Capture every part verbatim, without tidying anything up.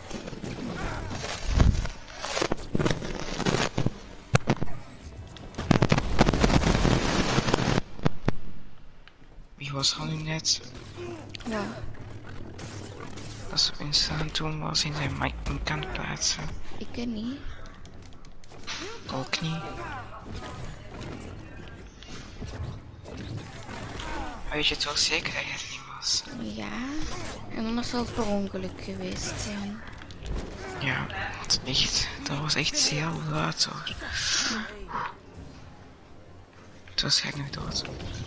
Wie was er nu net? Ja. Als we instaan toen was in zijn mic kan plaatsen. Ik ken niet. Ook niet. Weet je het wel zeker dat je het niet was? Ja. En anders zal het per ongeluk geweest zijn. Ja, het echt. Dat was echt heel luid hoor. Het was gek nog dood.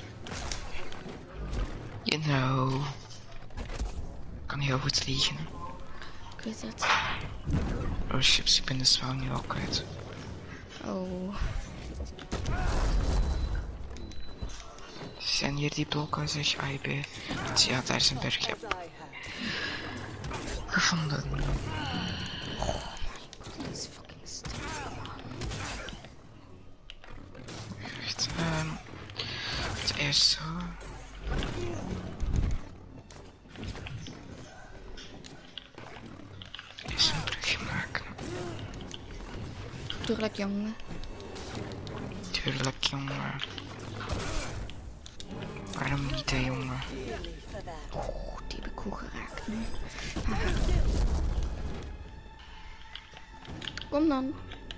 You know. Ik kan heel goed liegen. Ik weet het. Oh chips, ik ben de zwaar nu al kwijt. Oh. Zijn hier die blokken, zeg A B? Ja, daar is een bergje. Gevonden. Dat is fucking stil. Echt, um, het eerst zo. Eerst een brugje maken. Tuurlijk, jongen. Tuurlijk, jongen. Waarom niet, hè, jongen? Oh, die heb ik goed geraakt nu. Kom dan.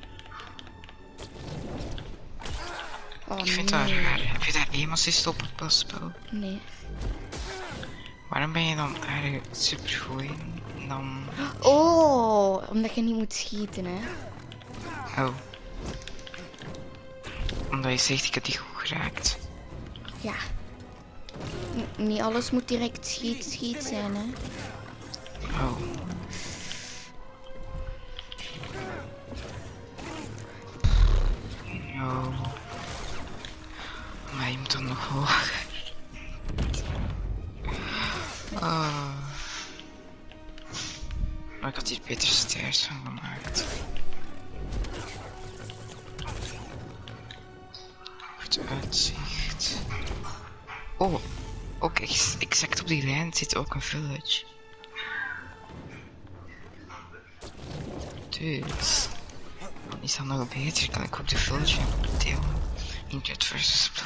Oh, Ik vind nee. dat raar. Heb je daar één assist op het passpel? Nee. Waarom ben je dan daar super goed in? Dan... Oh, omdat je niet moet schieten, hè. Oh. Omdat je zegt, ik heb die goed geraakt. Ja. N niet alles moet direct schiet, schiet zijn, hè. Oh. Oh. Maar je moet dan nog hoger. Oh. Maar ik had hier beter stairs van gemaakt. Goed uitzicht. Oh. Ook echt exact op die lijn zit ook een village. Dus. Dan is dat nog beter. Kan ik ook de village delen. In Jet versus Blue.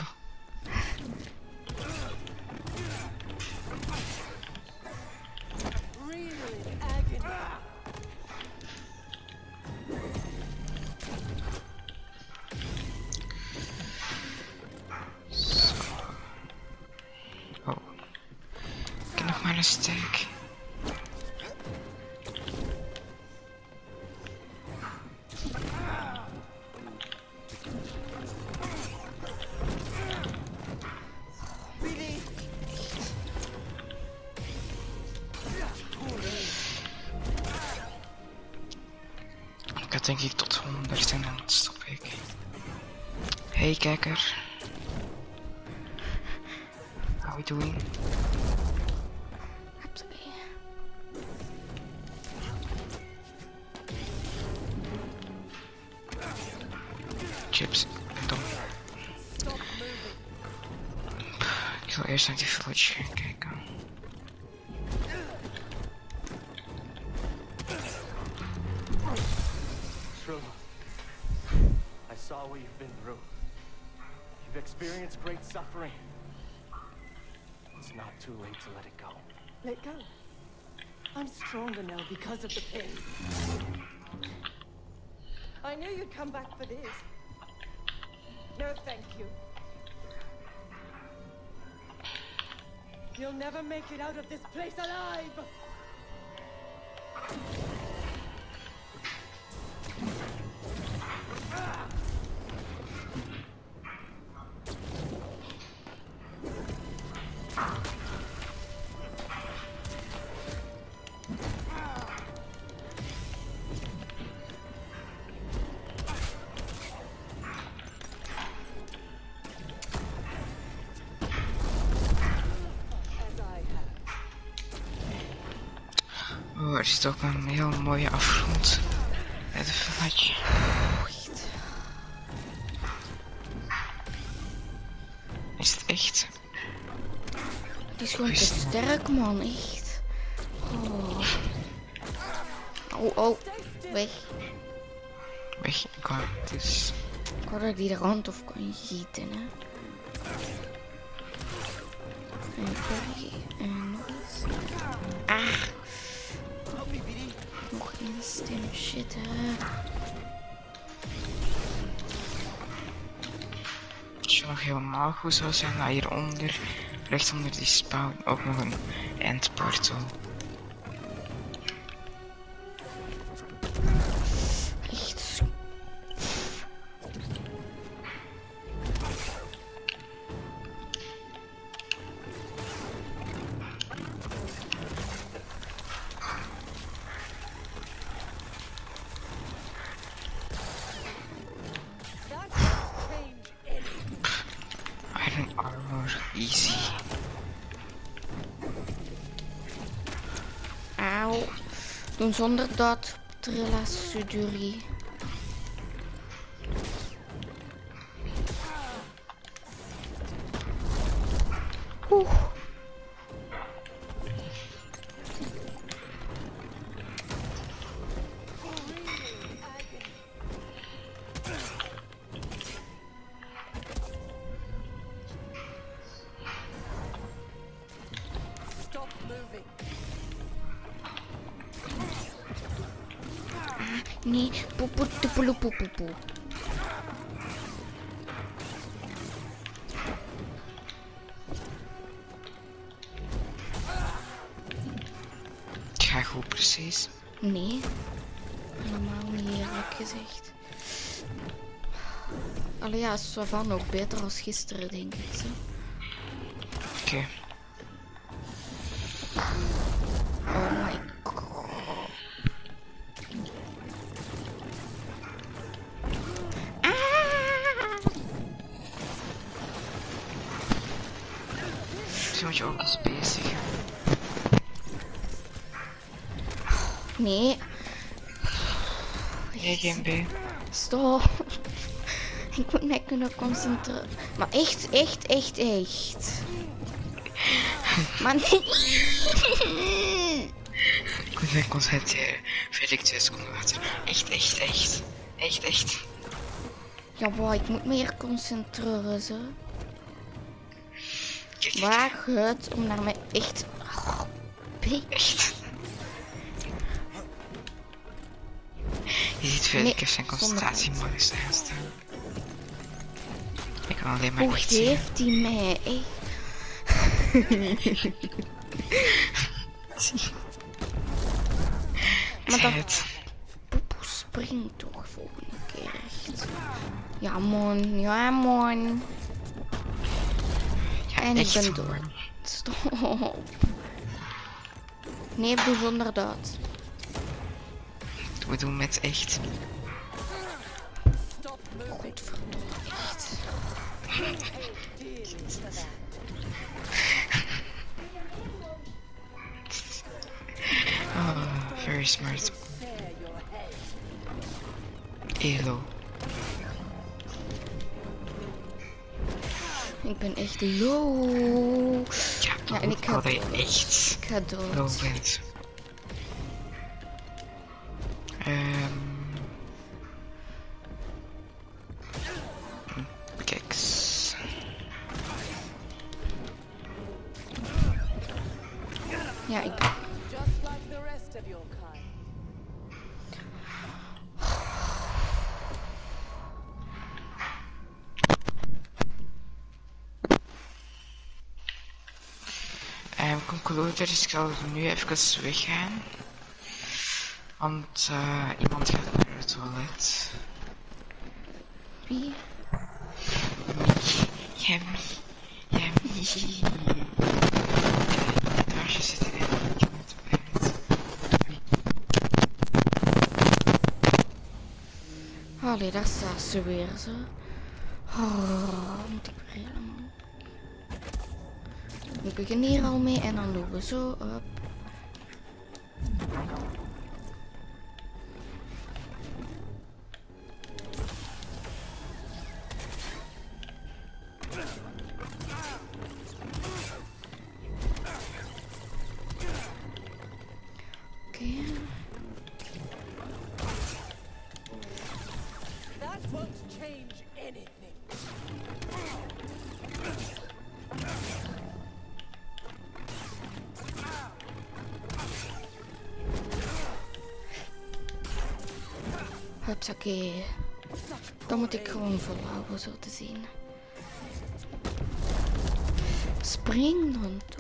Een steek. Ik had denk ik tot honderd en dan stop ik. Hey kijker. How we doing? Chips, dom. Ik wil eerst naar die village gaan kijken. True. I saw what you've been through. You've experienced great suffering. It's not too late to let it go. Let go. I'm stronger now because of the pain. I knew you'd come back for this. No, thank you. You'll never make it out of this place alive! Oh, er zit ook een heel mooie afgrond bij de village. Is het echt? Die is gewoon te sterk, man, echt. Oh. Oh, oh. Weg. Weg, ik wou dus. Ik wou dat ik die er rond of kon gieten, hè. En bergen. En nog eens. Ah. Nog één stem. Shit, hè. Als je nog helemaal goed zou zijn, dat hieronder, recht onder die spawn, ook nog een endportal. Echt. Iron armor, easy. Auw. Doen zonder dat. Trillasudurie. Oeh. Stop moving. Nee. Poepoe, toepoeloe, poepoe. Ja, goed precies. Nee. Helemaal niet eerlijk gezegd. Allee ja, zo van ook beter als gisteren, denk ik. Zo. Oké. Okay. Oh my god. Ah! Misschien moet je ook eens bezig. Nee. Nee, geen B. Stop. Ik moet mij kunnen concentreren. Maar echt, echt, echt, echt. Maar nee. Ik moet mij concentreren. Verder twee seconden later. Echt, echt, echt. Echt, echt. Ja, wow, ik moet me hier concentreren, zo. Kijk, kijk. Waar het om naar mij echt... Oh, bitch. Echt. Je ziet veel, Nee, ik heb zijn zonder concentratiemodus aanstaan. Ik kan alleen maar Hoe niet zien. geeft hij mij, echt? Maar dat het. poepoe springt toch volgende keer echt. Ja man, ja man. Ja, En ik echt ben hoor. dood. Stop. Nee, doe zonder dat. We doen met echt. Stop moving. Godverdomme, echt. Dearly for that. Oh, very smart. Spare your head. Elo. Ik ben echt low. Ja, Ja, en ik ga dat je dood. echt Ik ga dood. low bent. Ehm. Kijk. Ja, ik... Just like the rest of your kind. Um, concluder, ik zal nu even weggaan. Want uh, iemand gaat naar het toilet. Wie? Yummy. Yummy. Daar zit er een beetje met het Allee, daar staat ze weer, zo. Oh, moet ik weer helemaal... We beginnen hier al mee en dan doen we zo op. Oké. Hupsakee. Dan moet ik gewoon volhouden, zo te zien. Spring dan toch.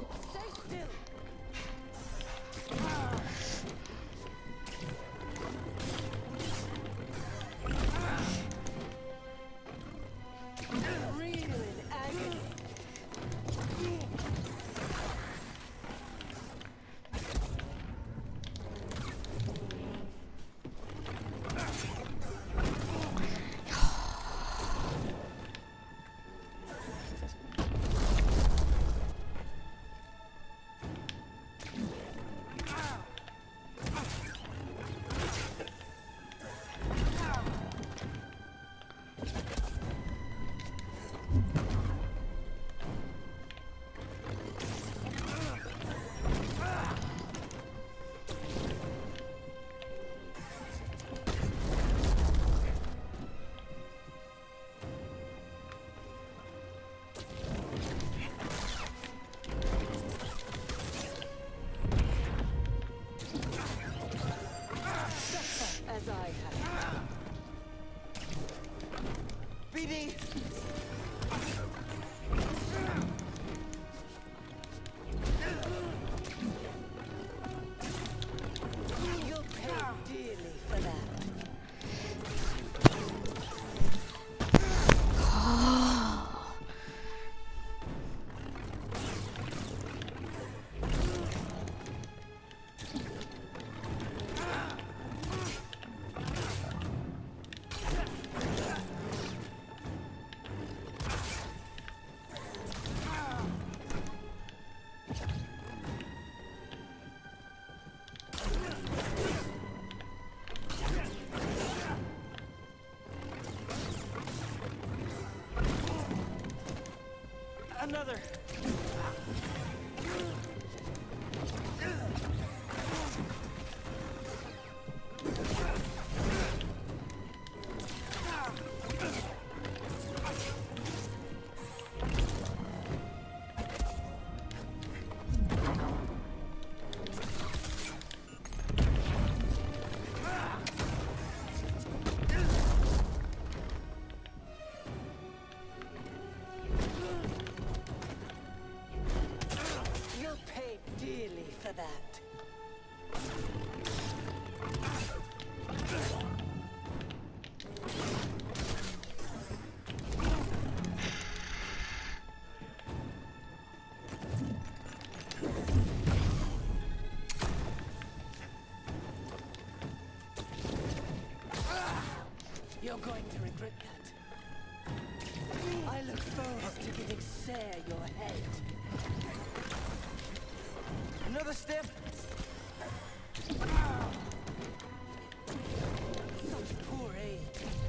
Another. You're going to regret that. I look forward to giving Sarah your head. Another step. Such poor aim.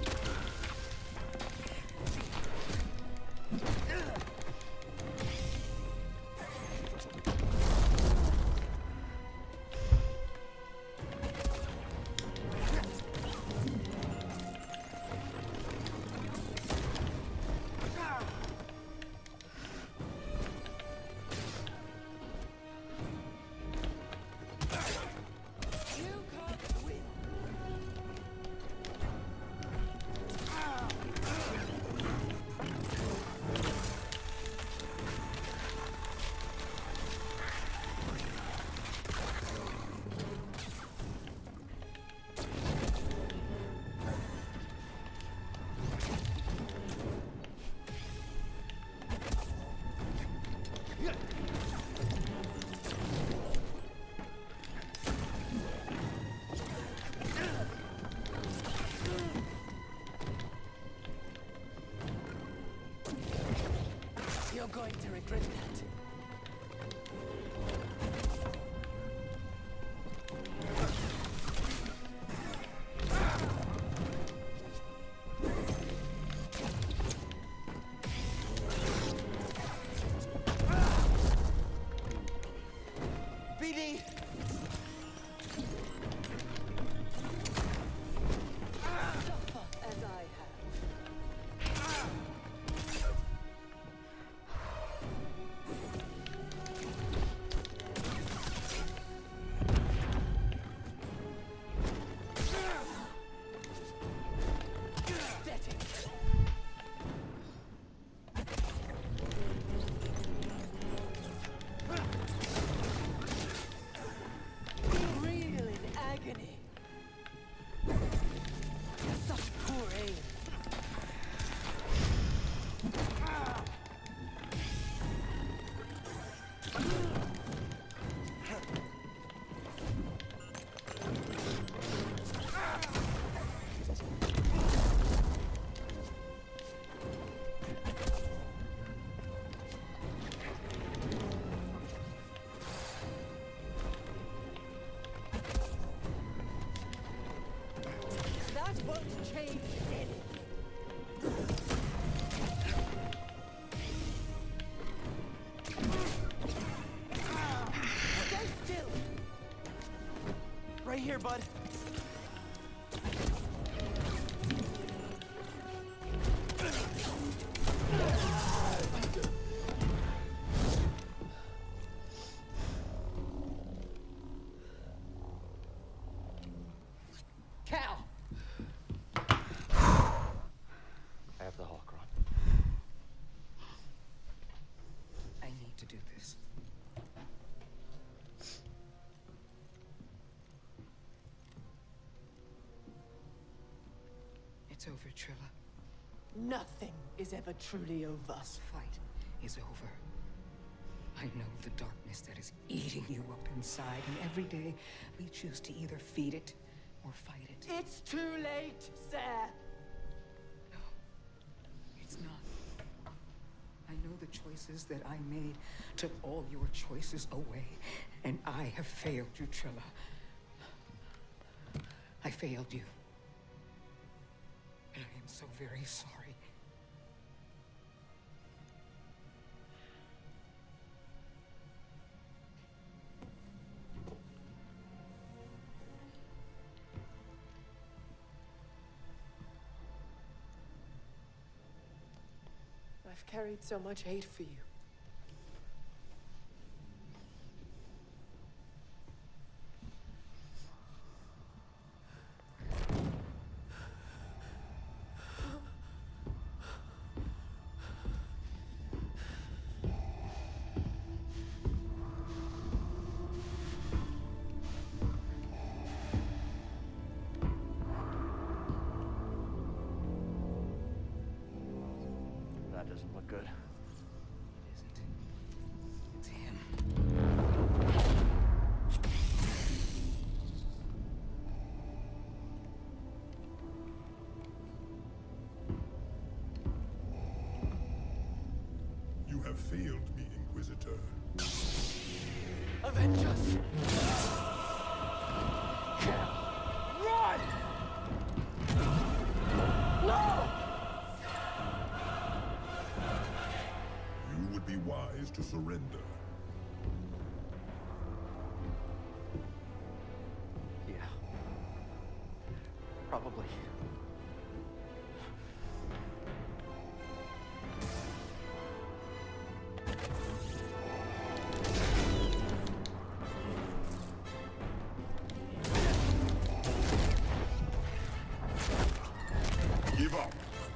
You're going to regret that. B D! Suffer as I have. won't change anything. Stay still. Right here, bud. Cal! I have the holocron. I need to do this. It's over, Trilla. Nothing is ever truly over. This fight is over. I know the darkness that is eating you up inside, and every day we choose to either feed it or fight it. It's too late, sir. No, it's not. I know the choices that I made took all your choices away, and I have failed you, Trilla. I failed you. And I am so very sorry. I've carried so much hate for you. That doesn't look good. It isn't. It's him. You have failed me, Inquisitor. Avenge us! Run! No! You would be wise to surrender. Yeah. Probably. Give up.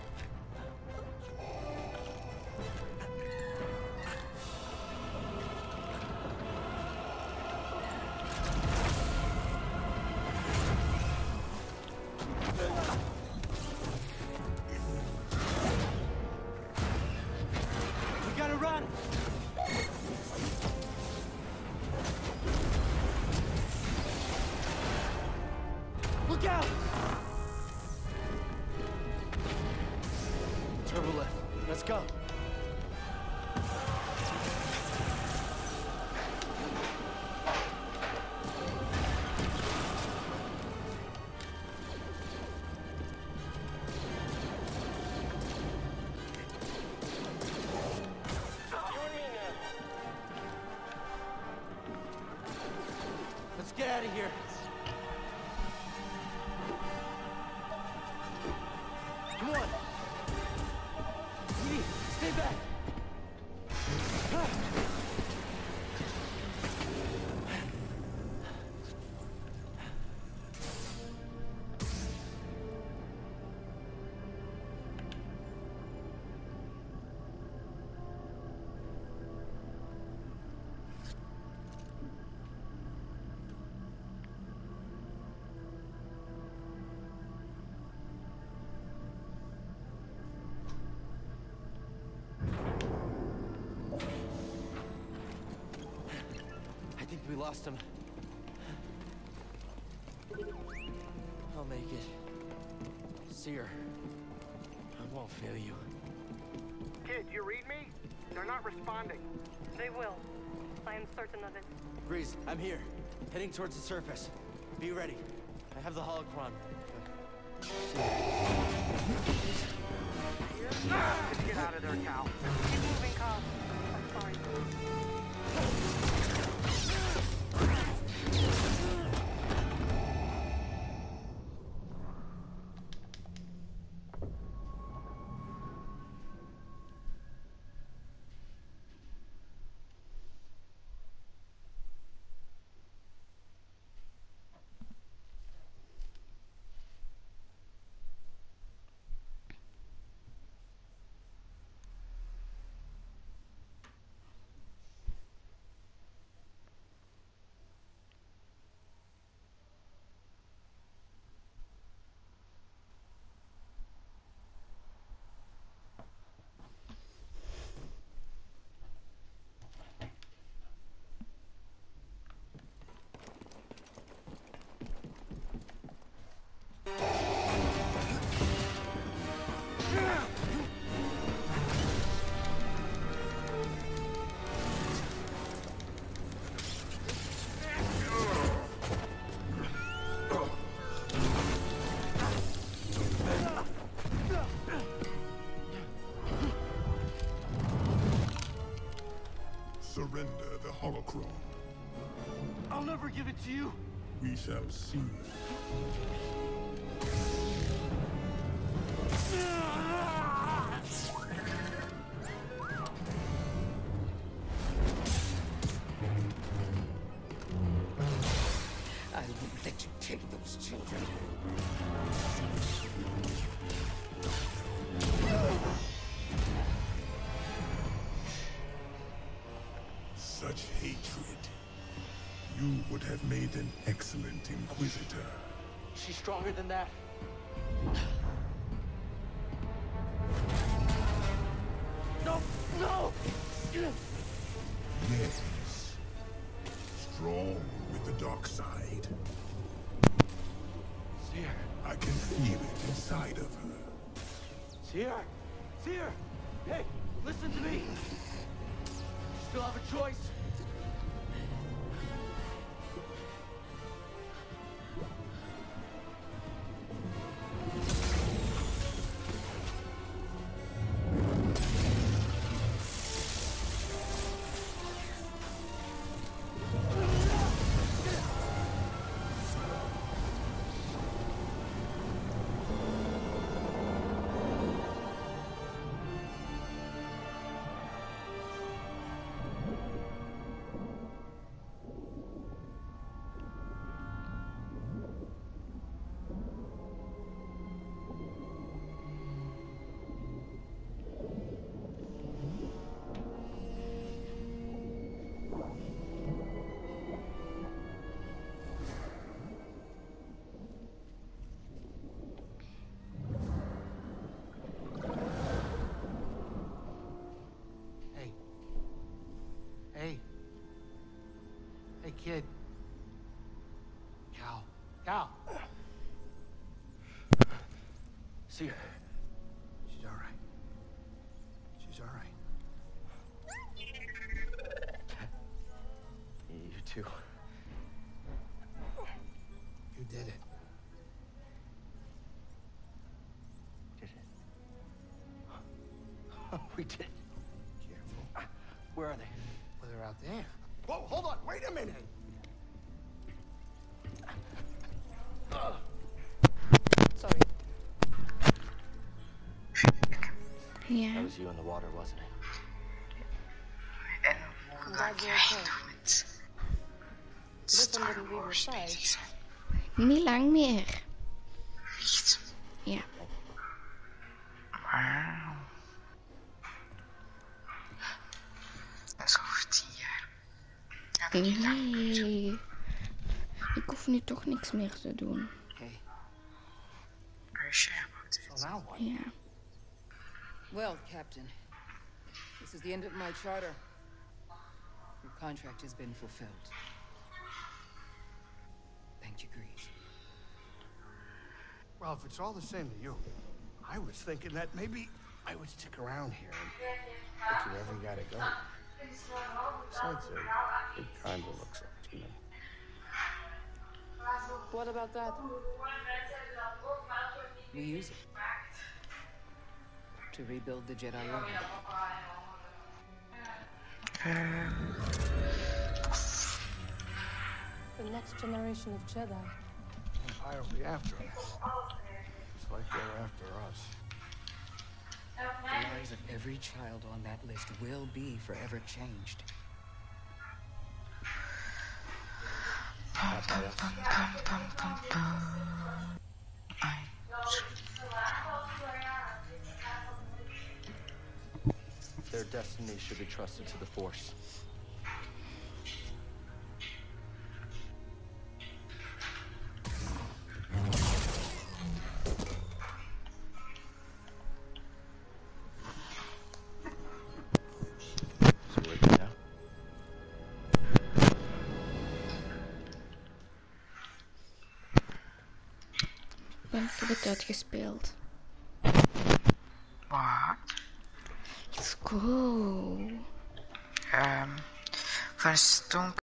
We gotta run! Look out! Turbo lift. Let's go. Let's get out of here. Come on. Edie, stay back. I think we lost him. I'll make it. Seer, I won't fail you. Kid, you read me? They're not responding. They will. I am certain of it. Grease, I'm here. Heading towards the surface. Be ready. I have the holocron. Just get out of there, Cal. Keep moving, Cal. I'm sorry. Surrender the holocron. I'll never give it to you. We shall see. I won't let you take those children. Such hatred. You would have made an excellent Inquisitor. She's stronger than that. No! No! Yes. Strong with the dark side. Seer. I can feel it inside of her. Seer! Seer! Hey, listen to me! You still have a choice. Hey. Hey, kid. Cal. Cal. See her. She's all right. She's all right. You too. You did it. Did it. We did it. Careful. Where are they? Well, they're out there. Whoa, hold on. Wait a minute. Sorry. Ja. That was you in the water, wasn't it? En hoe raak jij door met Star Wars bezig zijn? Niet lang meer. Echt? Ja. Wauw. Dat is over tien jaar. Ja, dat is lang. Nee. Ik hoef nu toch niks meer te doen. Hey. Are you sure about it? So now what? Ja. Well, Captain, this is the end of my charter. Your contract has been fulfilled. Thank you, Grease. Well, if it's all the same to you, I was thinking that maybe I would stick around here and get you wherever you gotta go. Besides, uh, it kinda looks up to me. What about that? we use it to rebuild the Jedi Order. Um, The next generation of Jedi. Empire will be after us. Just like they're after us. The lives of every child on that list will be forever changed. pum, pum, pum, pum, pum, pum, pum. I... Their destiny should be trusted to the Force. Ik heb het uitgespeeld. Wat? Let's go. Um, van Stonk